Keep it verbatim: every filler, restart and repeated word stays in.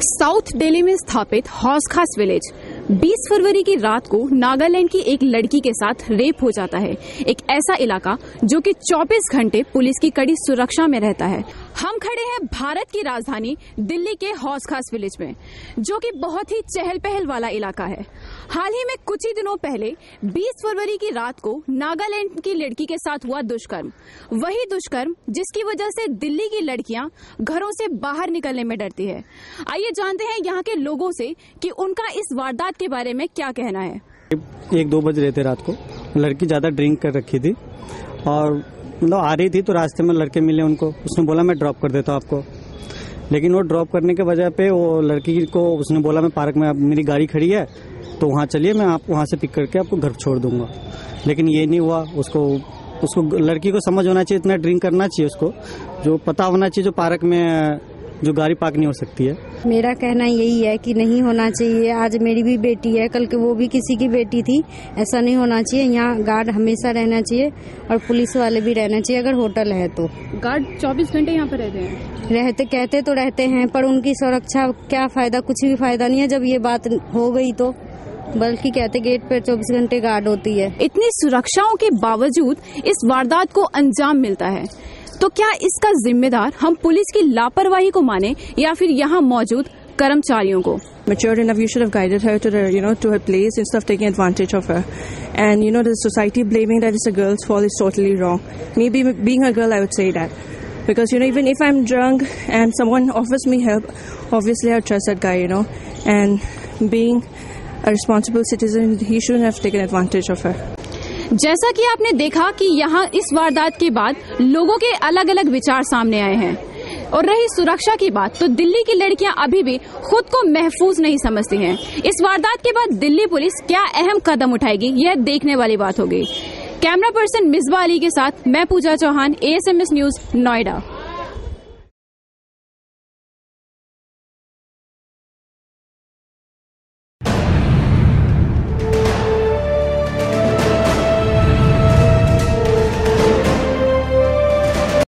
South Delhi में स्थापित हौज़खास village बीस फरवरी की रात को नागालैंड की एक लड़की के साथ रेप हो जाता है। एक ऐसा इलाका जो कि चौबीस घंटे पुलिस की कड़ी सुरक्षा में रहता है। हम खड़े हैं भारत की राजधानी दिल्ली के हौज़खास विलेज में, जो कि बहुत ही चहल पहल वाला इलाका है। हाल ही में कुछ ही दिनों पहले बीस फरवरी की रात को नागालैंड की लड़की के साथ हुआ दुष्कर्म, वही दुष्कर्म जिसकी वजह से दिल्ली की लड़कियां घरों से बाहर निकलने में डरती है। आइए जानते हैं यहाँ के लोगों से कि उनका इस वारदात के बारे में क्या कहना है। एक दो बज रहे थे रात को, लड़की ज्यादा ड्रिंक कर रखी थी और मतलब आ रही थी तो रास्ते में लड़के मिले उनको। उसने बोला मैं ड्रॉप कर देता हूँ आपको, लेकिन वो ड्रॉप करने के वजह पे वो लड़की को उसने बोला मैं पार्क में मेरी गाड़ी खड़ी है तो वहाँ चलिए, मैं आप वहाँ से पिक करके आपको घर छोड़ दूंगा। लेकिन ये नहीं हुआ। उसको उसको लड़की को समझ होना चाहिए, इतना ड्रिंक करना चाहिए उसको, जो पता होना चाहिए जो पार्क में जो गाड़ी पार्क नहीं हो सकती है। मेरा कहना यही है कि नहीं होना चाहिए। आज मेरी भी बेटी है, कल के वो भी किसी की बेटी थी। ऐसा नहीं होना चाहिए। यहाँ गार्ड हमेशा रहना चाहिए और पुलिस वाले भी रहना चाहिए। अगर होटल है तो गार्ड चौबीस घंटे यहाँ पर रहते हैं। रहते कहते तो रहते हैं, पर उनकी सुरक्षा क्या फायदा, कुछ भी फायदा नहीं है जब ये बात हो गई तो। बल्कि कहते गेट पर चौबीस घंटे गार्ड होती है। इतनी सुरक्षाओं के बावजूद इस वारदात को अंजाम मिलता है, तो क्या इसका जिम्मेदार हम पुलिस की लापरवाही को माने या फिर यहाँ मौजूद कर्मचारियों को? Mature enough, you should have guided her to the, you know, to her place instead of taking advantage of her. And you know, the society blaming that it's a girl's fault is totally wrong. Me being a girl, I would say that, because you know, even if I'm drunk and someone offers me help, obviously I trust that guy, you know. And being a responsible citizen, he shouldn't have taken advantage of her. जैसा कि आपने देखा कि यहाँ इस वारदात के बाद लोगों के अलग अलग विचार सामने आए हैं। और रही सुरक्षा की बात, तो दिल्ली की लड़कियां अभी भी खुद को महफूज नहीं समझती हैं। इस वारदात के बाद दिल्ली पुलिस क्या अहम कदम उठाएगी, यह देखने वाली बात होगी। कैमरा पर्सन मिसबा अली के साथ मैं Pooja Chauhan, A S M S news, Noida.